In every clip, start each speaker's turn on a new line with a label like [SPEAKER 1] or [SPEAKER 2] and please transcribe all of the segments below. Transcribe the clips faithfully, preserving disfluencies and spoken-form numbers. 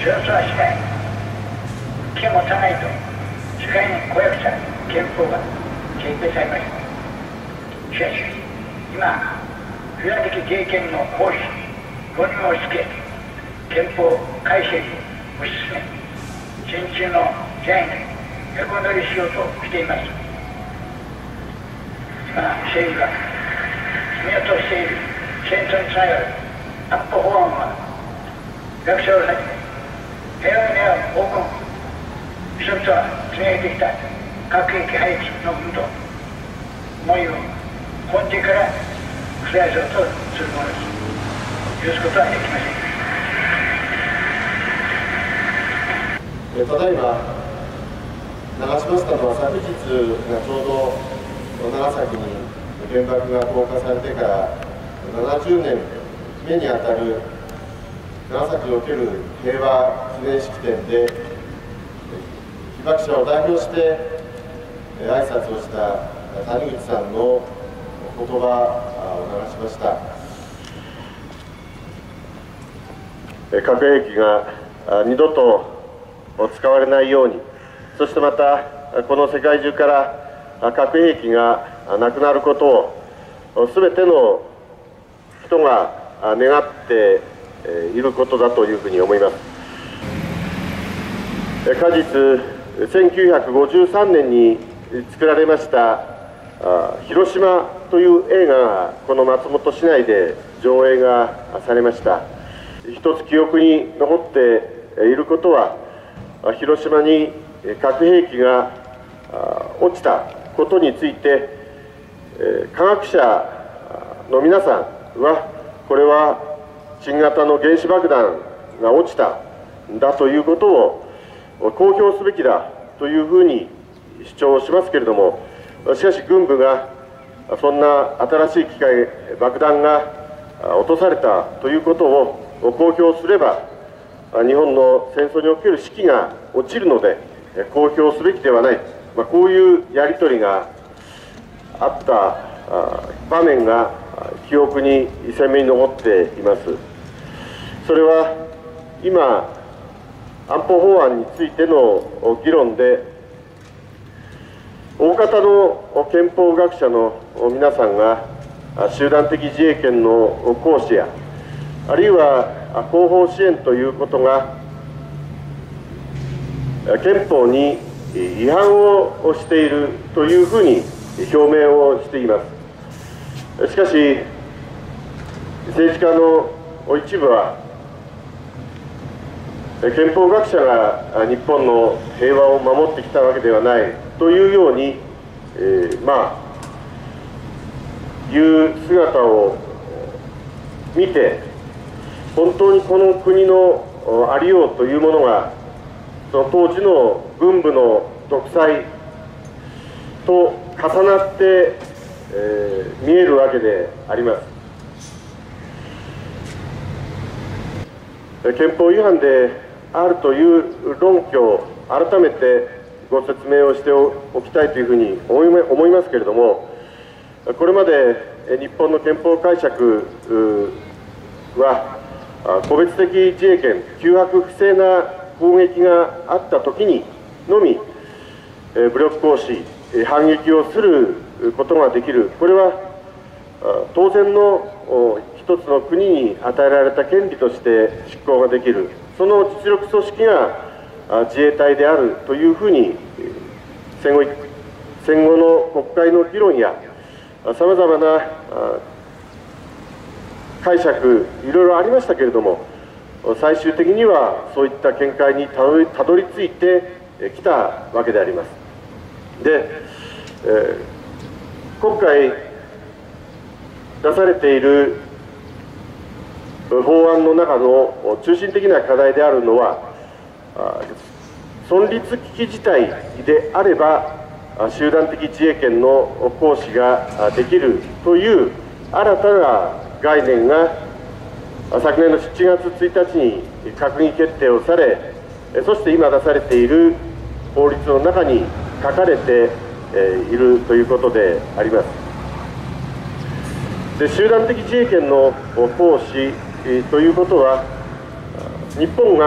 [SPEAKER 1] 競争はしない。気を持たないと世界に公約した憲法が決定されました。しかし今集団的自衛権の行使法にも押し付け憲法改正に推し進め戦中の時代に横乗りしようとしています。今政府が決めようとしている戦争につながる安保法案は学者をはじめ平和を願う黄金人々は積み上げてきた核兵器廃棄の運動思いを根底から覆そうとするものです。許すことはできません。
[SPEAKER 2] ただいま流しましたのは昨日がちょうど長崎に原爆が投下されてからななじゅうねんめにあたる長崎における平和記念式典で被爆者を代表して挨拶をした谷口さんの言葉を流しました。核兵器が二度と使われないように、そしてまたこの世界中から核兵器がなくなることをすべての人が願っていることだというふうに思います。過日せんきゅうひゃくごじゅうさんねんに作られました「広島」という映画がこの松本市内で上映がされました。一つ記憶に残っていることは、広島に核兵器が落ちたことについて科学者の皆さんはこれは新型の原子爆弾が落ちたんだということを公表すべきだというふうに主張しますけれども、しかし軍部がそんな新しい機械爆弾が落とされたということを公表すれば日本の戦争における士気が落ちるので公表すべきではない、まあ、こういうやり取りがあった場面が記憶に鮮明に残っています。それは今安保法案についての議論で大方の憲法学者の皆さんが集団的自衛権の行使やあるいは後方支援ということが憲法に違反をしているというふうに表明をしています。しかし政治家の一部は憲法学者が日本の平和を守ってきたわけではないというように、えー、まあいう姿を見て本当にこの国のありようというものがその当時の軍部の独裁と重なって、えー、見えるわけであります。憲法違反であるという論拠を改めてご説明をしておきたいというふうに思いますけれども、これまで日本の憲法解釈は個別的自衛権、急迫不正な攻撃があったときにのみ武力行使、反撃をすることができる、これは当然の一つの国に与えられた権利として執行ができる、その実力組織が自衛隊であるというふうに戦後、戦後の国会の議論やさまざまな解釈いろいろありましたけれども、最終的にはそういった見解にたどり、たどり着いてきたわけであります。で、えー、今回出されている法案の中の中心的な課題であるのは、存立危機事態であれば集団的自衛権の行使ができるという新たな概念が昨年のしちがつついたちに閣議決定をされ、そして今出されている法律の中に書かれているということであります。で、集団的自衛権の行使ということは、日本が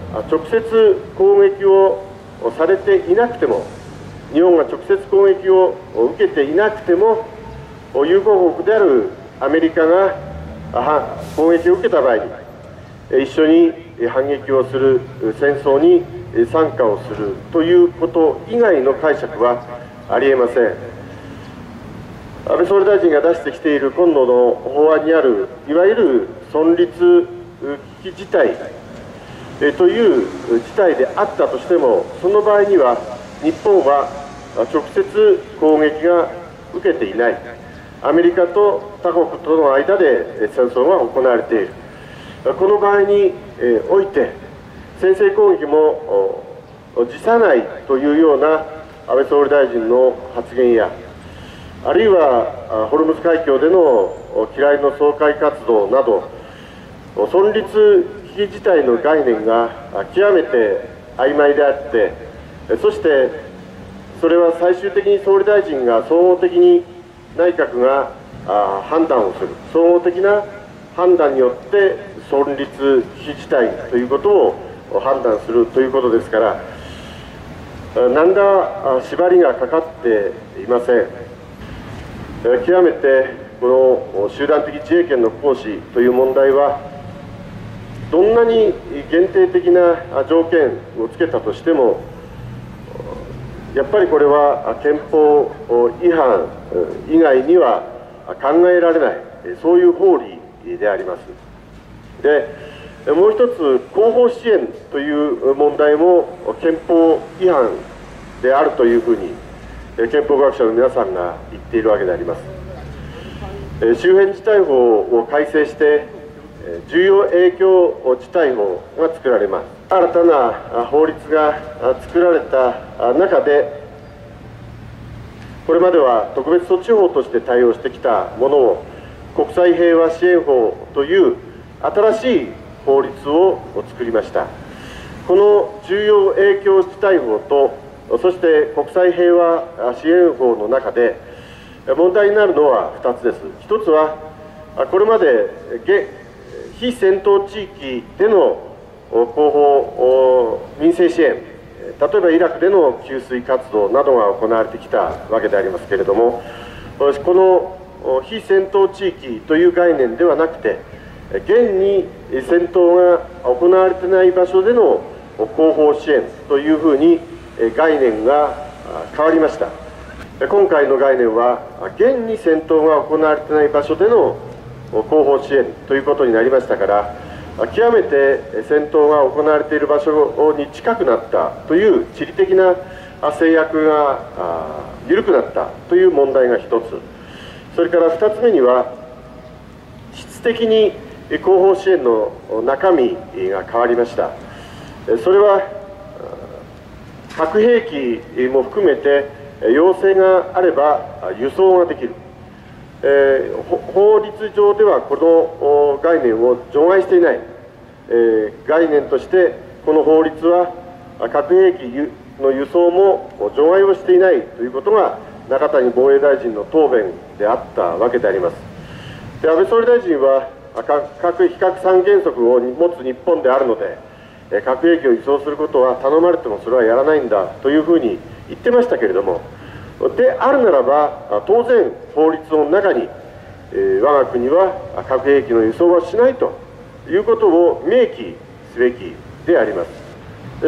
[SPEAKER 2] 直接攻撃をされていなくても、日本が直接攻撃を受けていなくても、友好国であるアメリカが攻撃を受けた場合に、一緒に反撃をする、戦争に参加をするということ以外の解釈はありえません。安倍総理大臣が出してきている今度の法案にある、いわゆる存立危機事態という事態であったとしても、その場合には、日本は直接攻撃が受けていない、アメリカと他国との間で戦争が行われている、この場合において、先制攻撃も辞さないというような安倍総理大臣の発言や、あるいはホルムズ海峡での機雷の掃海活動など、存立危機事態の概念が極めて曖昧であって、そしてそれは最終的に総理大臣が総合的に内閣が判断をする、総合的な判断によって存立危機事態ということを判断するということですから、何ら縛りがかかっていません。極めてこの集団的自衛権の行使という問題は、どんなに限定的な条件をつけたとしても、やっぱりこれは憲法違反以外には考えられない、そういう法理であります。で、もう一つ、後方支援という問題も憲法違反であるというふうに、憲法学者の皆さんが言っているわけであります。周辺事態法を改正して、重要影響事態法が作られます。新たな法律が作られた中で、これまでは特別措置法として対応してきたものを、国際平和支援法という新しい法律を作りました。この重要影響事態法と、そして国際平和支援法の中で問題になるのはふたつです。ひとつは、これまで非戦闘地域での後方民生支援、例えばイラクでの給水活動などが行われてきたわけでありますけれども、この非戦闘地域という概念ではなくて、現に戦闘が行われていない場所での後方支援というふうに概念が変わりました。今回の概念は、現に戦闘が行われていない場所での後方支援ということになりましたから、極めて戦闘が行われている場所に近くなったという地理的な制約が緩くなったという問題がひとつ、それからふたつめには、質的に後方支援の中身が変わりました。それは核兵器も含めて要請があれば輸送ができる、えー、法律上ではこの概念を除外していない、えー、概念としてこの法律は核兵器の輸送も除外をしていないということが中谷防衛大臣の答弁であったわけであります。で、安倍総理大臣は核非核三原則を持つ日本であるので、核兵器を輸送することは頼まれてもそれはやらないんだというふうに言ってましたけれども、であるならば当然法律の中に、えー、我が国は核兵器の輸送はしないということを明記すべきであります。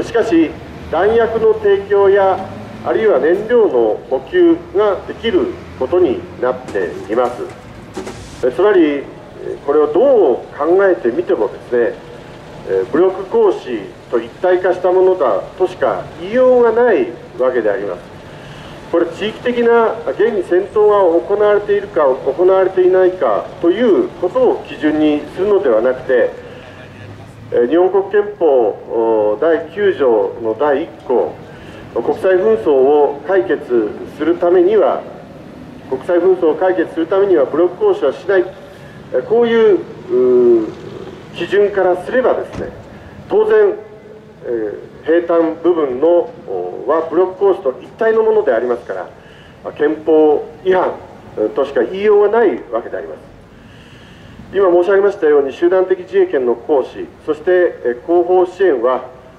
[SPEAKER 2] しかし弾薬の提供やあるいは燃料の補給ができることになっています。つまりこれをどう考えてみてもですね、武力行使と一体化したものだとしか言いようがないわけであります。これ地域的な現に戦闘が行われているか行われていないかということを基準にするのではなくて、日本国憲法だいきゅう条のだいいっ項、国際紛争を解決するためには国際紛争を解決するためには武力行使はしない、こういう基準からすればですね、当然、えー、平坦部分のは武力行使と一体のものでありますから、憲法違反としか言いようがないわけであります。今申し上げましたように、集団的自衛権の行使、そして後方支援は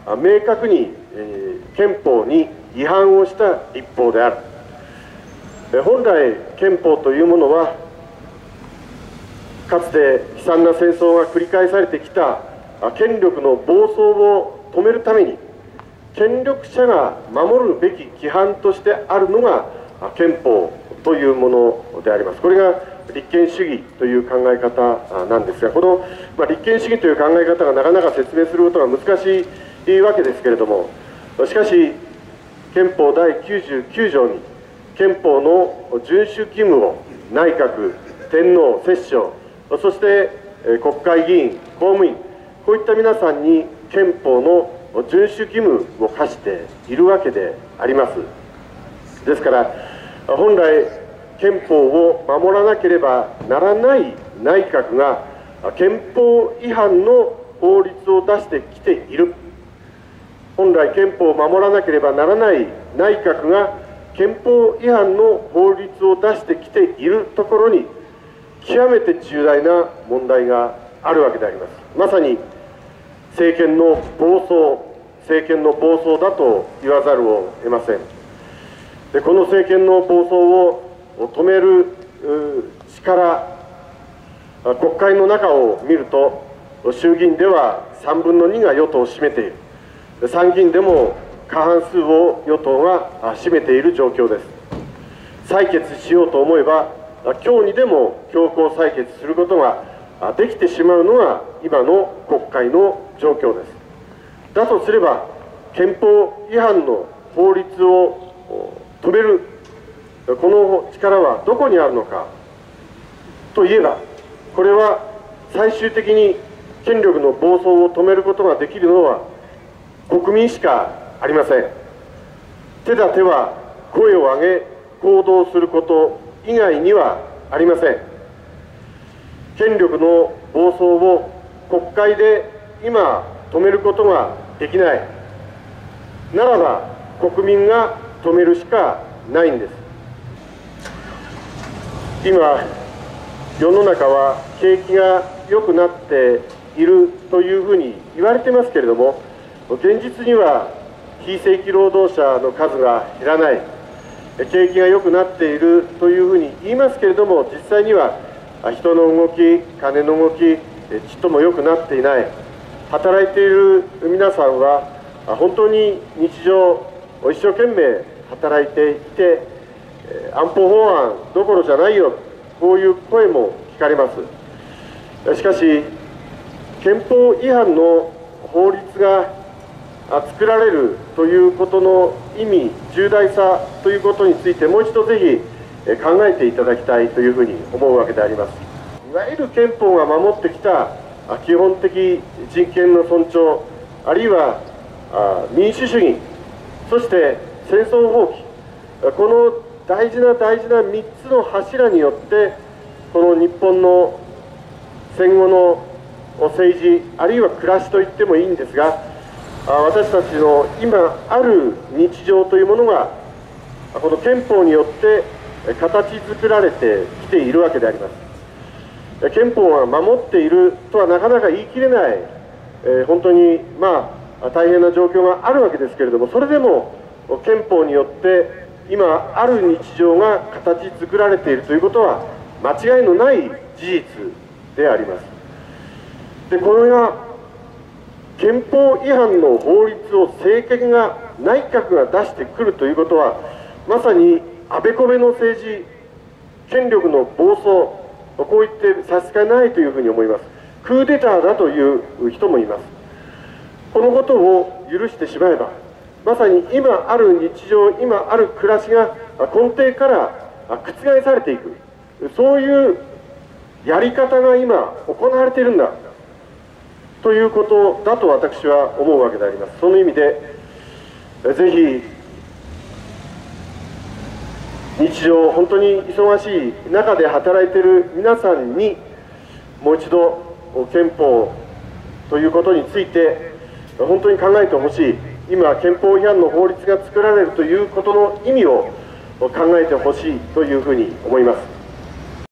[SPEAKER 2] 明確に、えー、憲法に違反をした立法である。本来憲法というものはかつて悲惨な戦争が繰り返されてきた権力の暴走を止めるために権力者が守るべき規範としてあるのが憲法というものであります。これが立憲主義という考え方なんですが、この、まあ、立憲主義という考え方がなかなか説明することが難しいわけですけれども、しかし憲法だいきゅうじゅうきゅう条に憲法の遵守義務を内閣、天皇、摂政、そして国会議員、公務員、こういった皆さんに憲法の遵守義務を課しているわけであります。ですから本来憲法を守らなければならない内閣が憲法違反の法律を出してきている。本来憲法を守らなければならない内閣が憲法違反の法律を出してきているところに極めて重大な問題があるわけであります。まさに政権の暴走、政権の暴走だと言わざるを得ません。で、この政権の暴走を止める力、国会の中を見ると、衆議院ではさんぶんのにが与党を占めている、参議院でも過半数を与党が占めている状況です。採決しようと思えば、今日にでも強行採決することができてしまうのが今の国会の状況です。だとすれば、憲法違反の法律を止める、この力はどこにあるのかといえば、これは最終的に権力の暴走を止めることができるのは国民しかありません。手立ては声を上げ行動すること以外にはありません。権力の暴走を国会で今止めることができないならば、国民が止めるしかないんです。今世の中は景気が良くなっているというふうに言われてますけれども、現実には非正規労働者の数が減らない、景気が良くなっているというふうに言いますけれども、実際には人の動き、金の動き、ちっとも良くなっていない。働いている皆さんは本当に日常一生懸命働いていて、安保法案どころじゃないよ、こういう声も聞かれます。しかし憲法違反の法律が作られるということの意味、重大さということについてもう一度ぜひ考えていただきたいというふうに思うわけであります。いわゆる憲法が守ってきた基本的人権の尊重、あるいは民主主義、そして戦争放棄、この大事な大事なみっつの柱によってこの日本の戦後の政治、あるいは暮らしと言ってもいいんですが、私たちの今ある日常というものがこの憲法によって形作られてきているわけであります。憲法が守っているとはなかなか言い切れない、えー、本当にまあ大変な状況があるわけですけれども、それでも憲法によって今ある日常が形作られているということは間違いのない事実であります。で、これが憲法違反の法律を政権が、内閣が出してくるということは、まさにあべこべの政治、権力の暴走、こう言って差し支えないというふうに思います。クーデターだという人もいます。このことを許してしまえば、まさに今ある日常、今ある暮らしが根底から覆されていく、そういうやり方が今行われているんだということだと私は思うわけであります。その意味でぜひ日常本当に忙しい中で働いている皆さんにもう一度憲法ということについて本当に考えてほしい。今憲法違反の法律が作られるということの意味を考えてほしいというふうに思います。